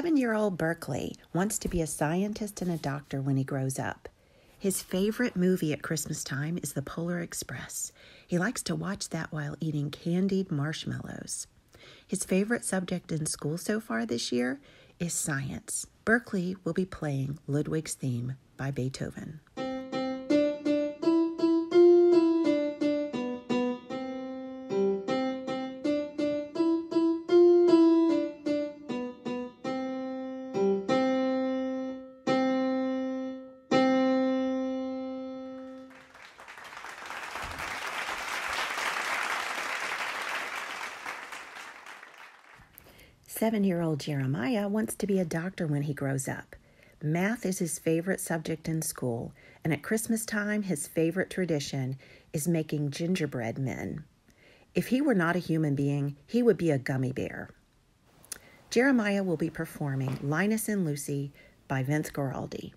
7-year-old Berkeley wants to be a scientist and a doctor when he grows up. His favorite movie at Christmas time is The Polar Express. He likes to watch that while eating candied marshmallows. His favorite subject in school so far this year is science. Berkeley will be playing Ludwig's Theme by Beethoven. Seven-year-old Jeremiah wants to be a doctor when he grows up. Math is his favorite subject in school, and at Christmas time, his favorite tradition is making gingerbread men. If he were not a human being, he would be a gummy bear. Jeremiah will be performing Linus and Lucy by Vince Guaraldi.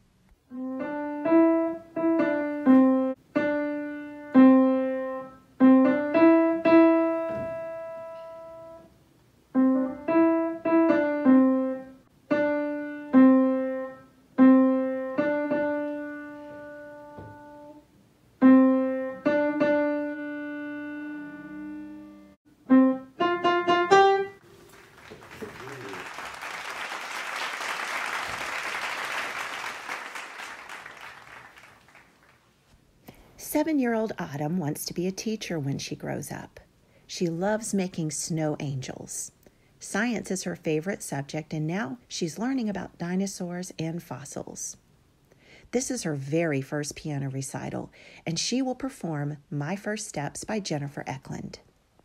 7-year-old Autumn wants to be a teacher when she grows up. She loves making snow angels. Science is her favorite subject, and now she's learning about dinosaurs and fossils. This is her very first piano recital, and she will perform My First Steps by Jennifer Eklund.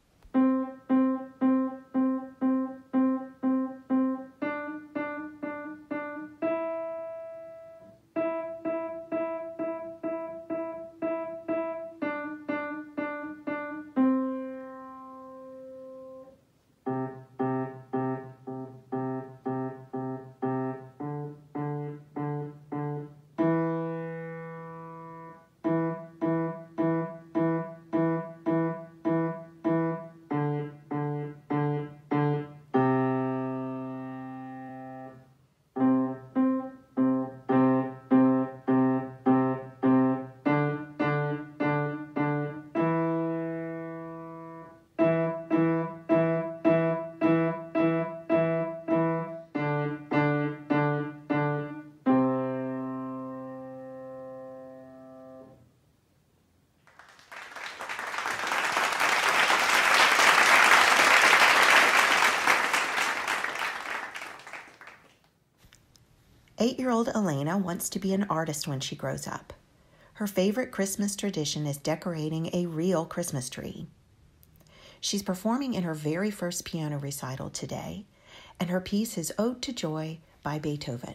Eight-year-old Elena wants to be an artist when she grows up. Her favorite Christmas tradition is decorating a real Christmas tree. She's performing in her very first piano recital today, and her piece is Ode to Joy by Beethoven.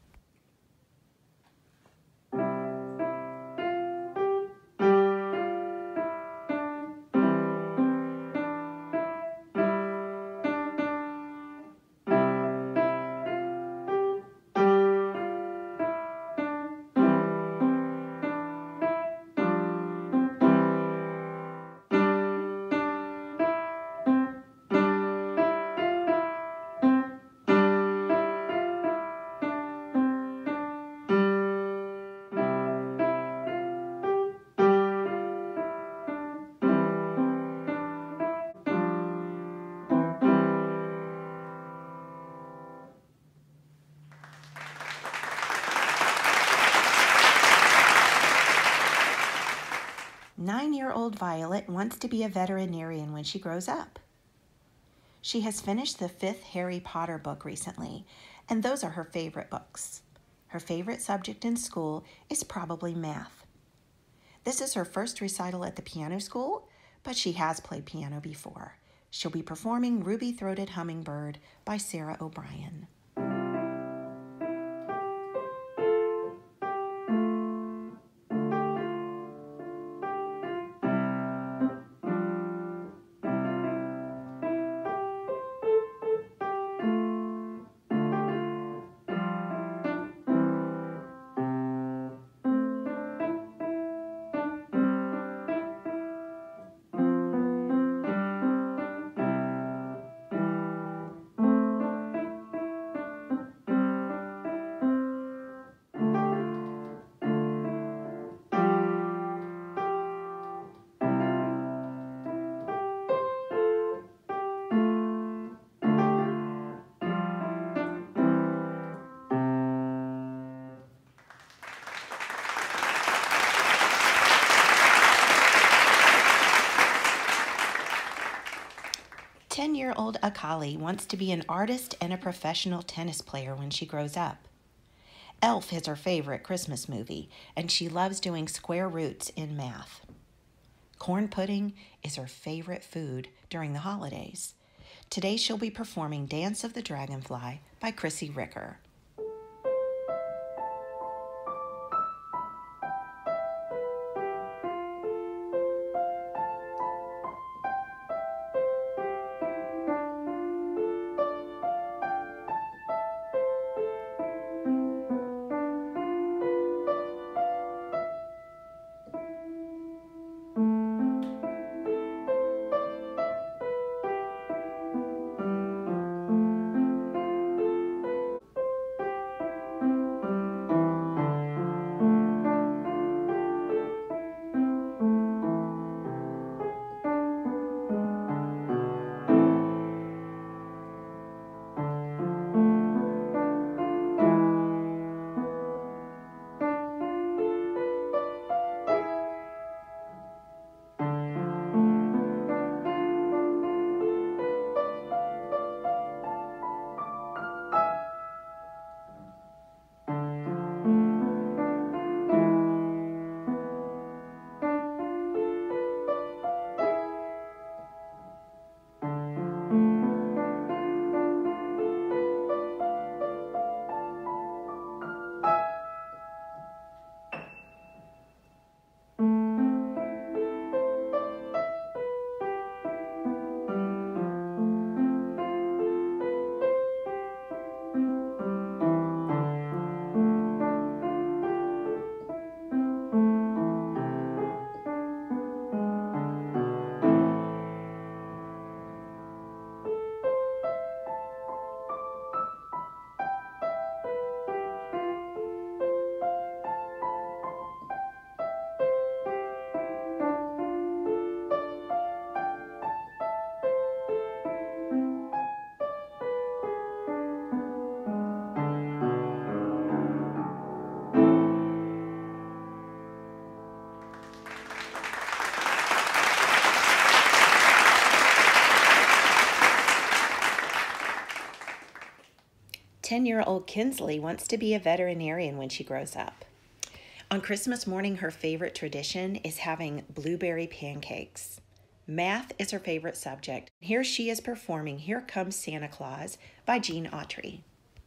Nine-year-old Violet wants to be a veterinarian when she grows up. She has finished the 5th Harry Potter book recently, and those are her favorite books. Her favorite subject in school is probably math. This is her first recital at the piano school, but she has played piano before. She'll be performing Ruby-Throated Hummingbird by Sarah O'Brien. 10-year-old Akali wants to be an artist and a professional tennis player when she grows up. Elf is her favorite Christmas movie, and she loves doing square roots in math. Corn pudding is her favorite food during the holidays. Today she'll be performing Dance of the Dragonfly by Chrissy Ricker. Ten-year-old Kinsley wants to be a veterinarian when she grows up. On Christmas morning, her favorite tradition is having blueberry pancakes. Math is her favorite subject. Here she is performing Here Comes Santa Claus by Gene Autry.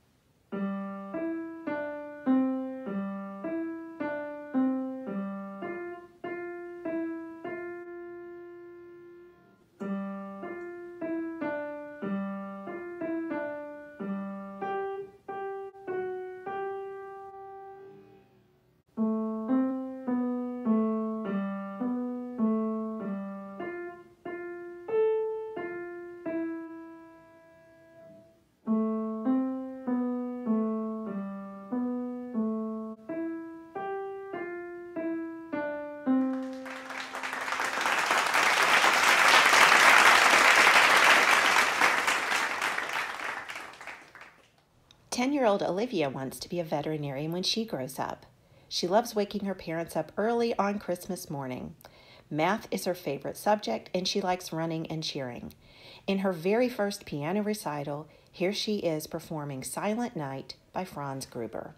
Ten-year-old Olivia wants to be a veterinarian when she grows up. She loves waking her parents up early on Christmas morning. Math is her favorite subject, and she likes running and cheering. In her very first piano recital, here she is performing Silent Night by Franz Gruber.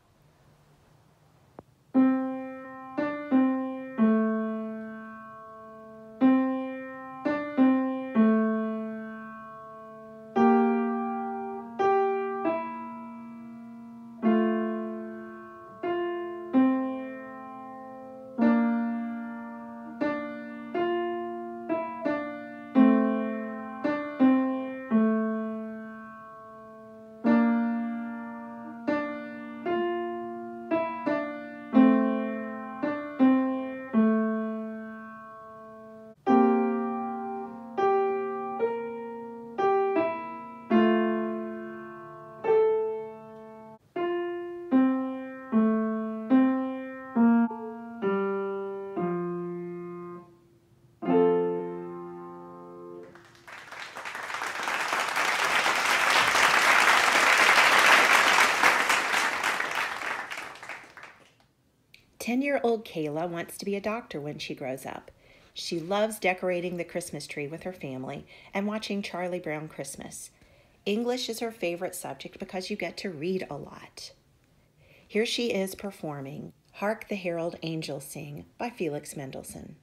Ten-year-old Kayla wants to be a doctor when she grows up. She loves decorating the Christmas tree with her family and watching Charlie Brown Christmas. English is her favorite subject because you get to read a lot. Here she is performing Hark the Herald Angels Sing by Felix Mendelssohn.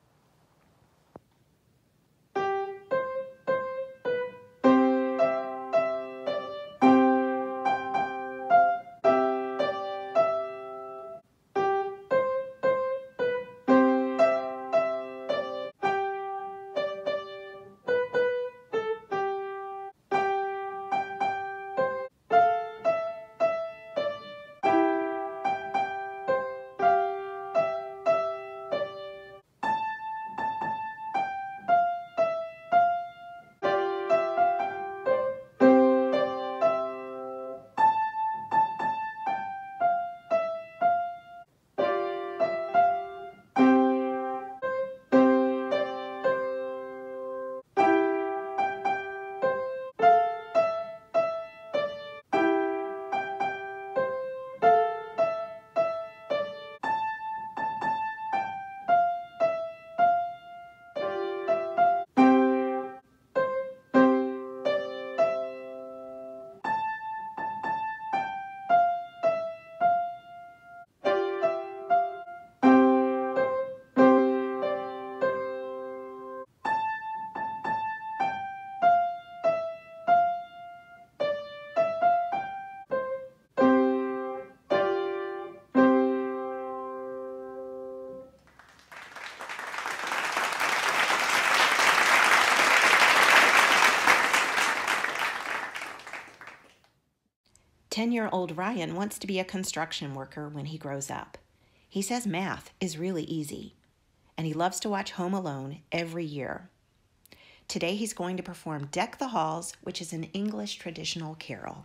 Ten-year-old Ryan wants to be a construction worker when he grows up. He says math is really easy, and he loves to watch Home Alone every year. Today he's going to perform Deck the Halls, which is an English traditional carol.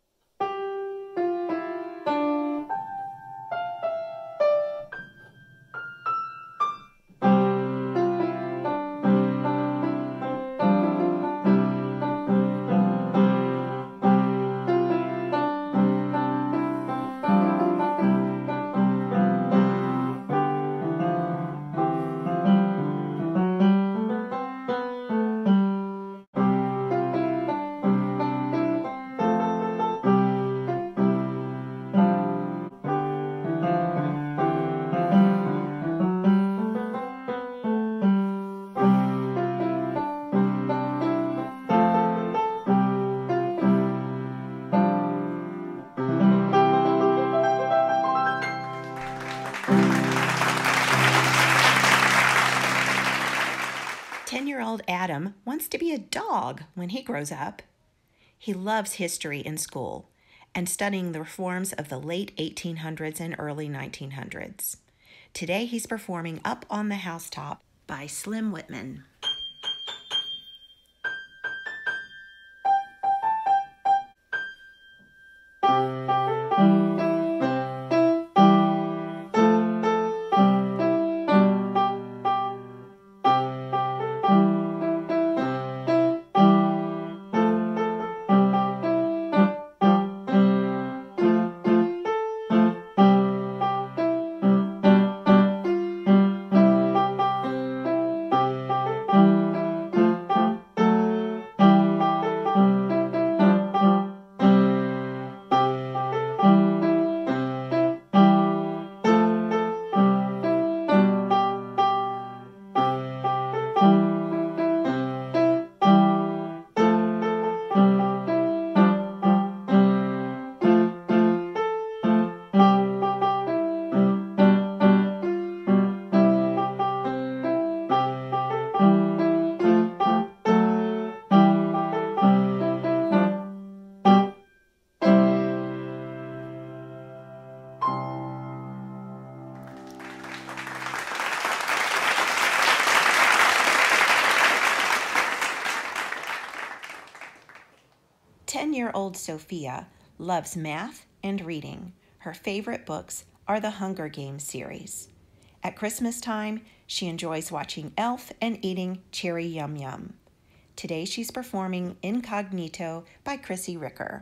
Ten-year-old Adam wants to be a dog when he grows up. He loves history in school and studying the reforms of the late 1800s and early 1900s. Today he's performing Up on the Housetop by Slim Whitman. Ten-year-old Sophia loves math and reading. Her favorite books are the Hunger Games series. At Christmas time, she enjoys watching Elf and eating Cherry Yum Yum. Today she's performing Incognito by Chrissy Ricker.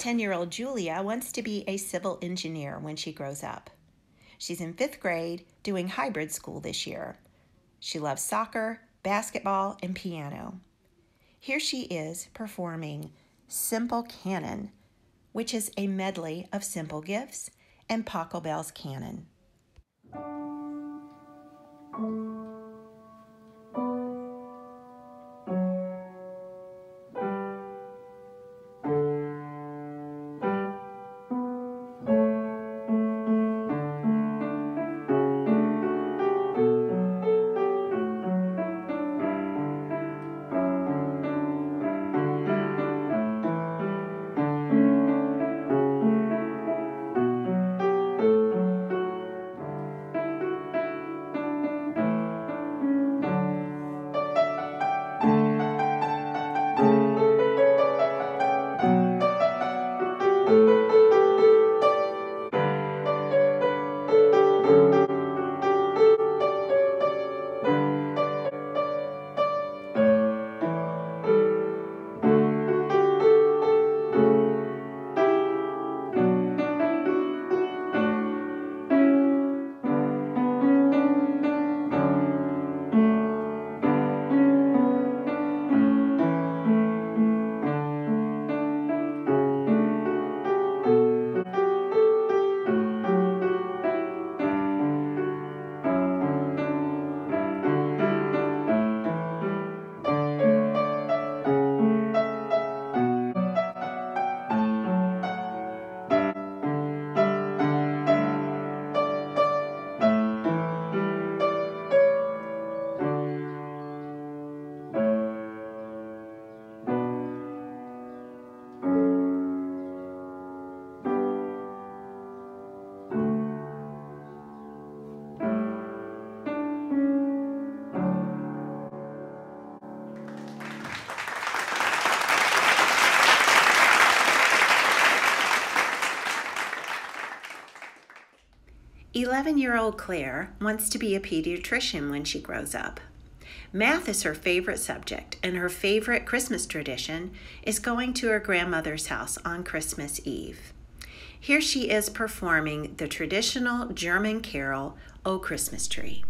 10-year-old Julia wants to be a civil engineer when she grows up. She's in 5th grade, doing hybrid school this year. She loves soccer, basketball, and piano. Here she is performing Simple Canon, which is a medley of Simple Gifts and Pachelbel's Canon. "11-year-old Claire wants to be a pediatrician when she grows up. Math is her favorite subject, and her favorite Christmas tradition is going to her grandmother's house on Christmas Eve. Here she is performing the traditional German carol, O Christmas Tree."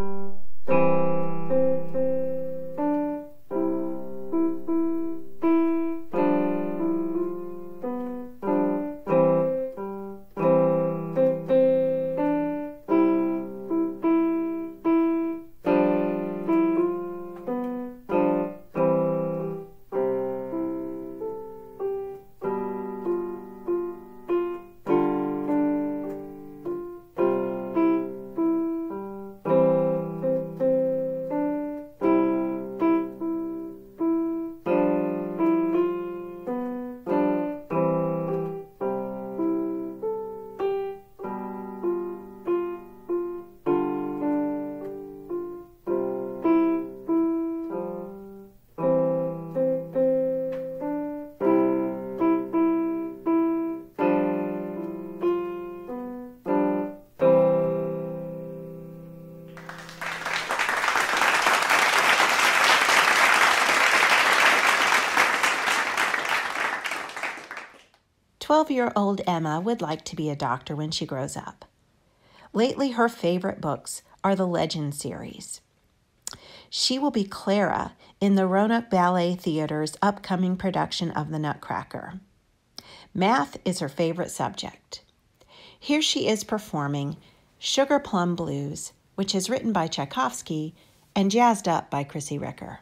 "12-year-old Emma would like to be a doctor when she grows up. Lately, her favorite books are the Legend series. She will be Clara in the Roanoke Ballet Theater's upcoming production of The Nutcracker. Math is her favorite subject. Here she is performing Sugar Plum Blues, which is written by Tchaikovsky and jazzed up by Chrissy Ricker.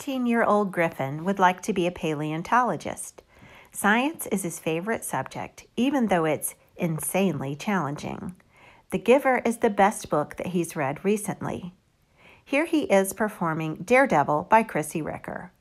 13-year-old Griffin would like to be a paleontologist. Science is his favorite subject, even though it's insanely challenging. The Giver is the best book that he's read recently. Here he is performing Daredevil by Chrissy Ricker.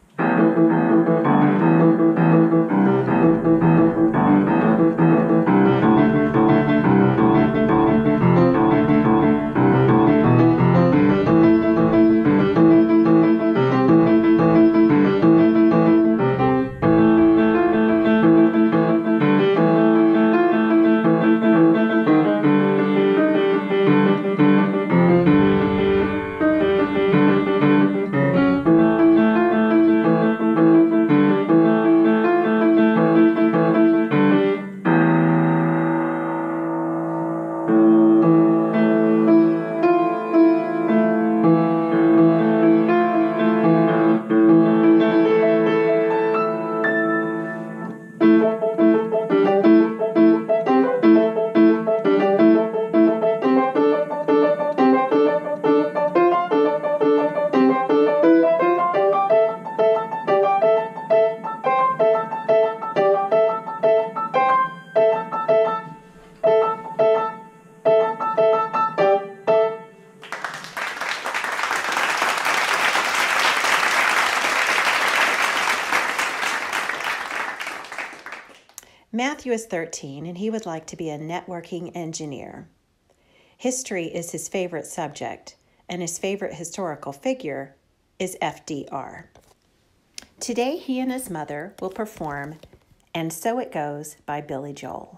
Matthew is 13 and he would like to be a networking engineer. History is his favorite subject, and his favorite historical figure is FDR. Today he and his mother will perform And So It Goes by Billy Joel.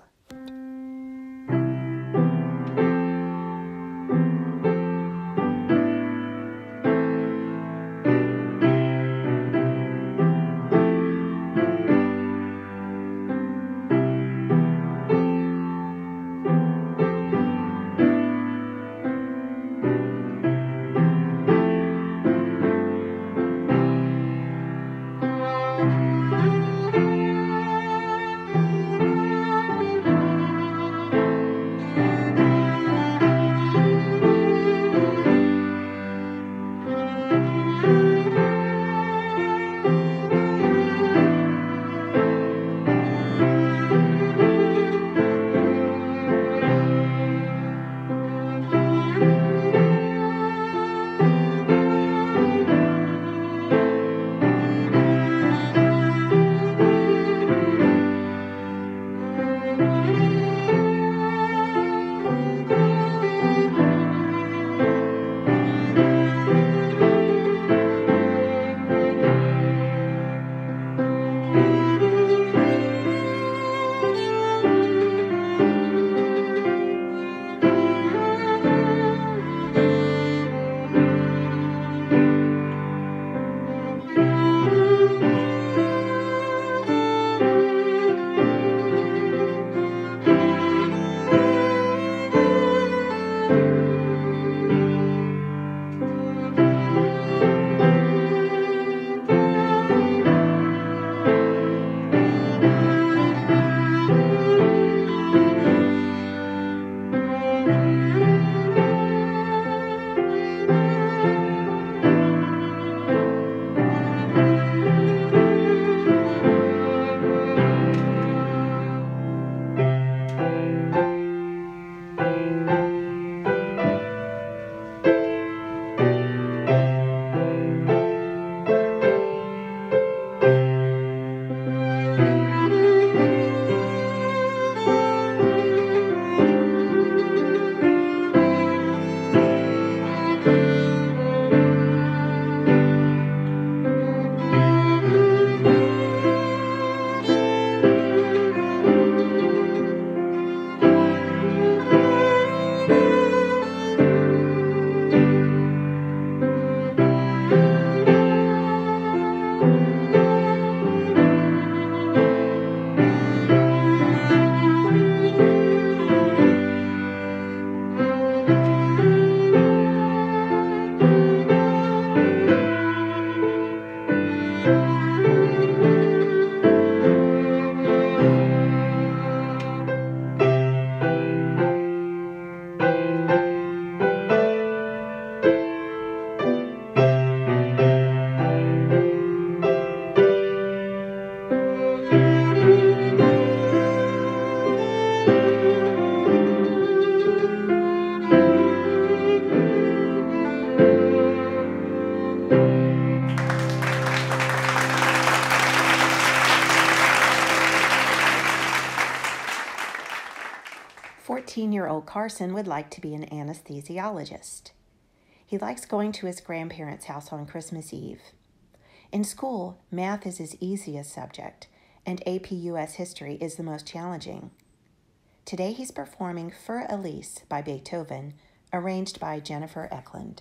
14-year-old Carson would like to be an anesthesiologist. He likes going to his grandparents' house on Christmas Eve. In school, math is his easiest subject, and AP US history is the most challenging. Today he's performing Für Elise by Beethoven, arranged by Jennifer Eklund.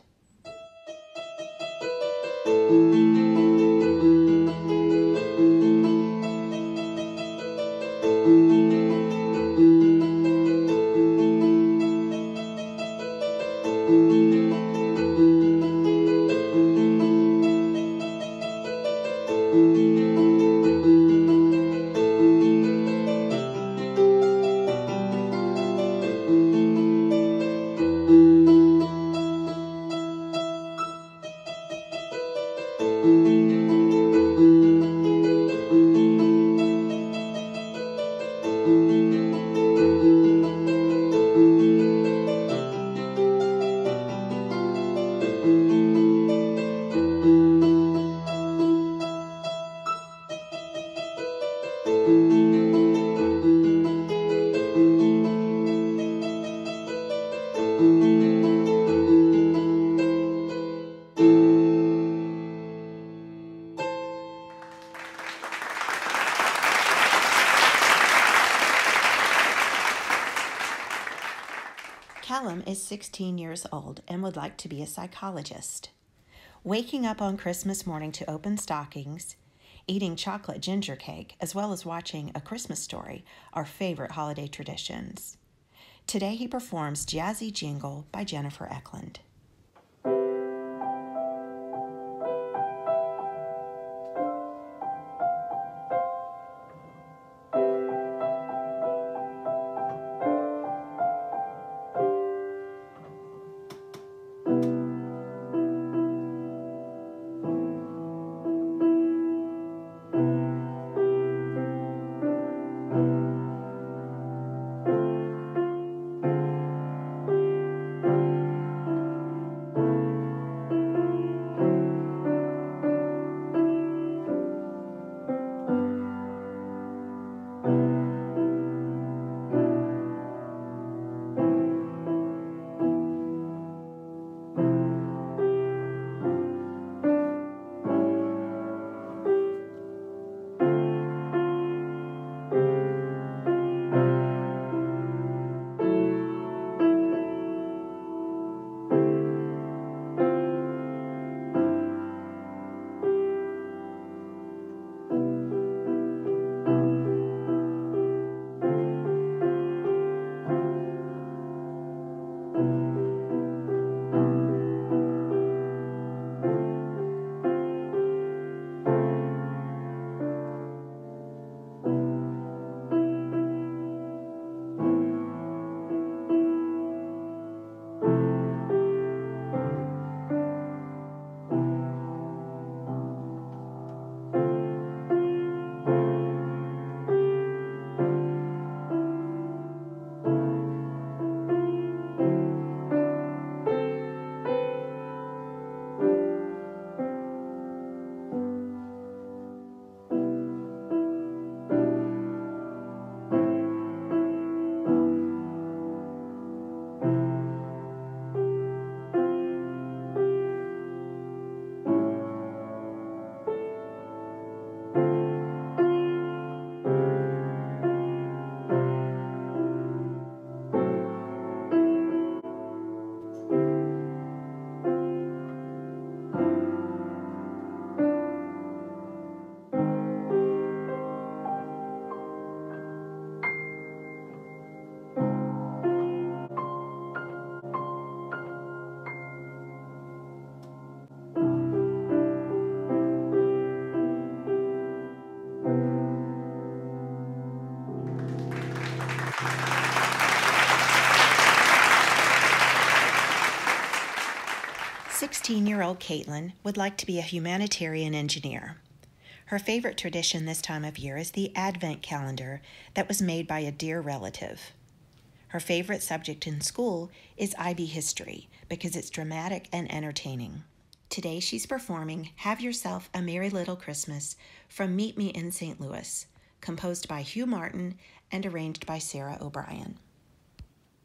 Callum is 16 years old and would like to be a psychologist. Waking up on Christmas morning to open stockings, eating chocolate ginger cake, as well as watching A Christmas Story are favorite holiday traditions. Today he performs Jazzy Jingle by Jennifer Eklund. Sixteen-year-old Caitlin would like to be a humanitarian engineer. Her favorite tradition this time of year is the Advent calendar that was made by a dear relative. Her favorite subject in school is IB history because it's dramatic and entertaining. Today she's performing Have Yourself a Merry Little Christmas from Meet Me in St. Louis, composed by Hugh Martin and arranged by Sarah O'Brien.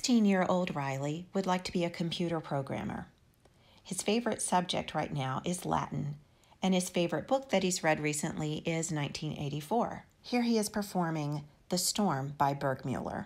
16-year-old Riley would like to be a computer programmer. His favorite subject right now is Latin, and his favorite book that he's read recently is 1984. Here he is performing The Storm by Burgmüller.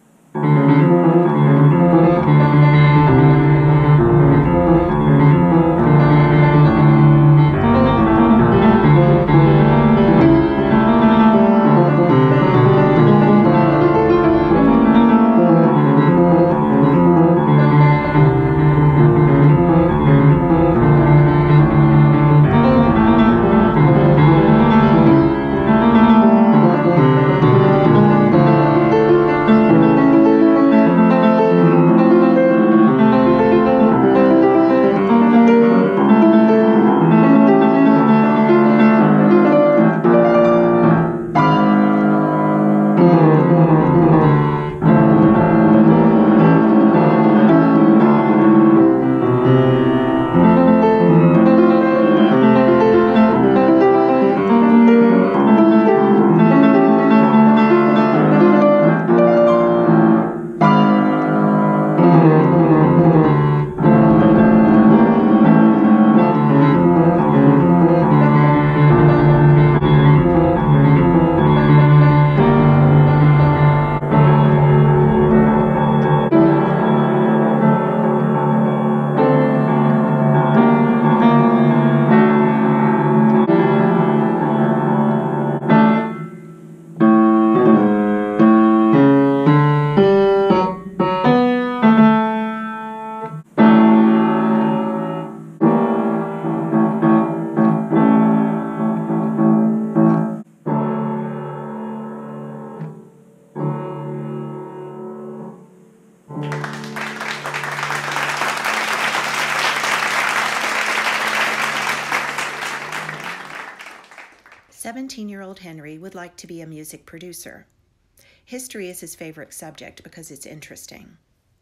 "17-year-old Henry would like to be a music producer. History is his favorite subject because it's interesting.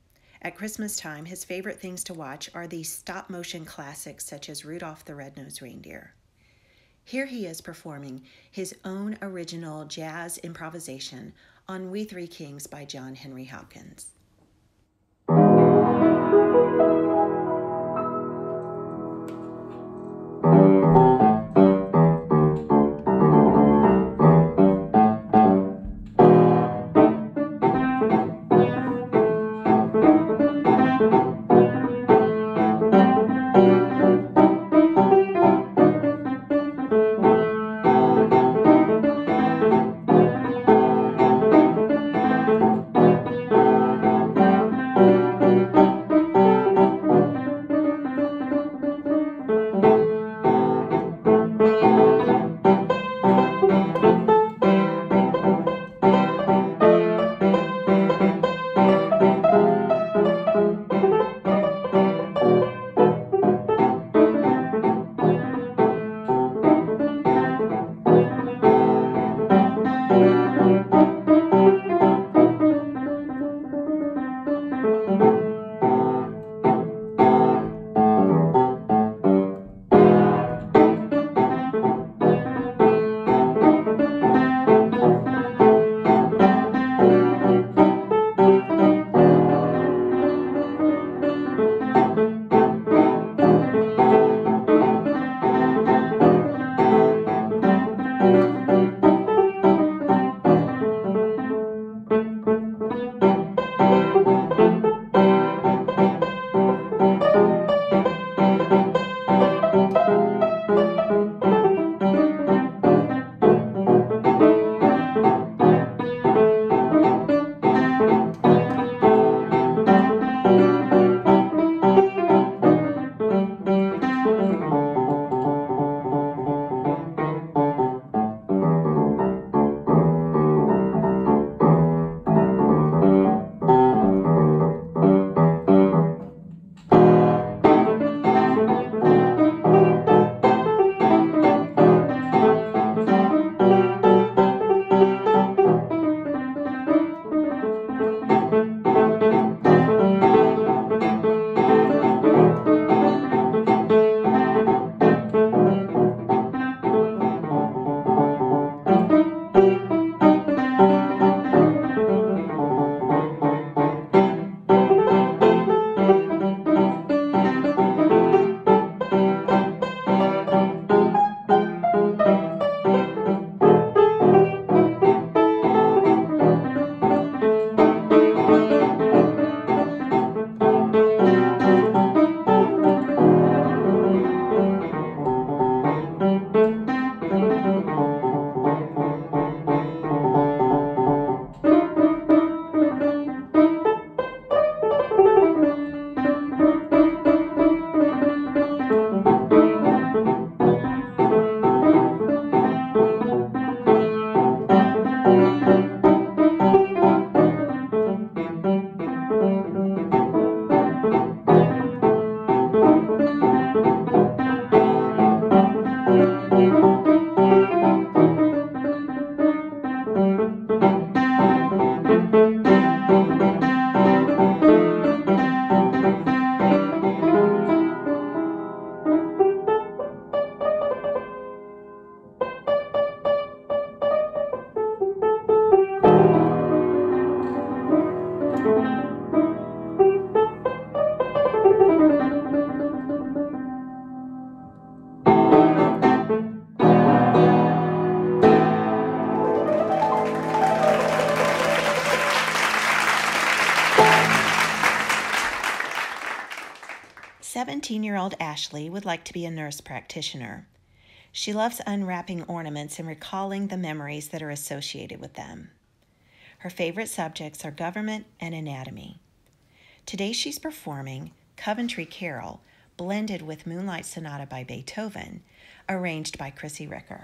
At Christmas time, his favorite things to watch are these stop-motion classics such as Rudolph the Red-Nosed Reindeer. Here he is performing his own original jazz improvisation on We Three Kings by John Henry Hopkins. 17-year-old Ashley would like to be a nurse practitioner. She loves unwrapping ornaments and recalling the memories that are associated with them. Her favorite subjects are government and anatomy. Today she's performing Coventry Carol, blended with Moonlight Sonata by Beethoven, arranged by Chrissy Ricker.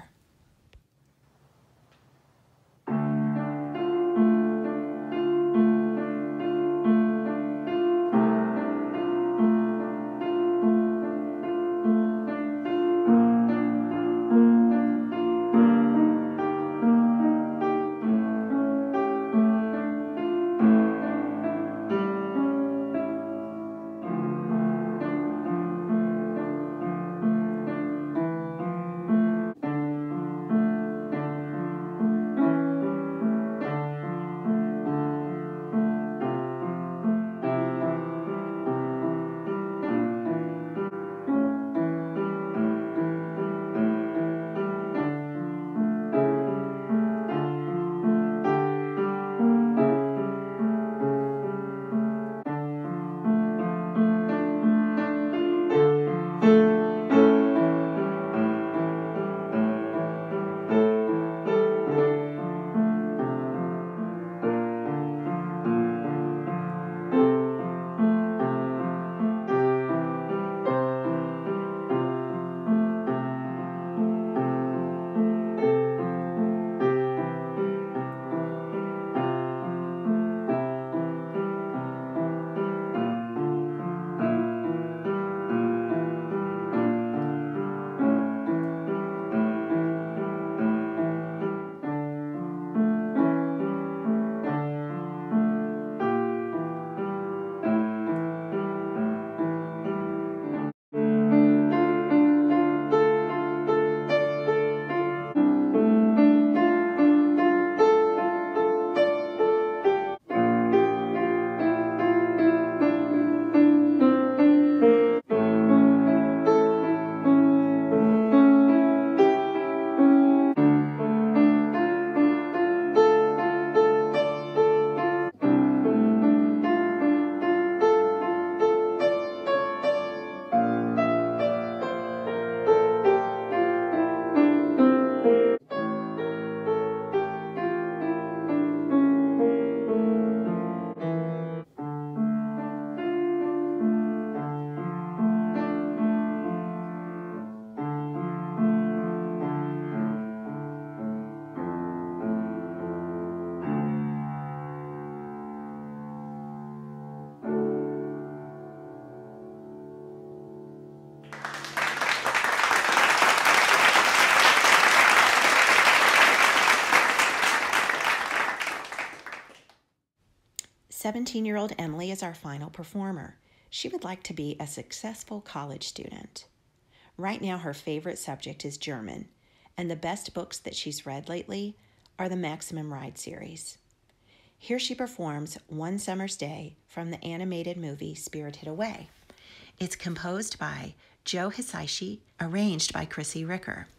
"17-year-old Emily is our final performer. She would like to be a successful college student. Right now, her favorite subject is German, and the best books that she's read lately are the Maximum Ride series. Here she performs One Summer's Day from the animated movie Spirited Away. It's composed by Joe Hisaishi, arranged by Chrissy Ricker.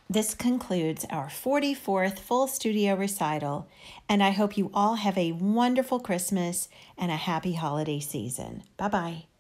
This concludes our 44th full studio recital, and I hope you all have a wonderful Christmas and a happy holiday season. Bye-bye.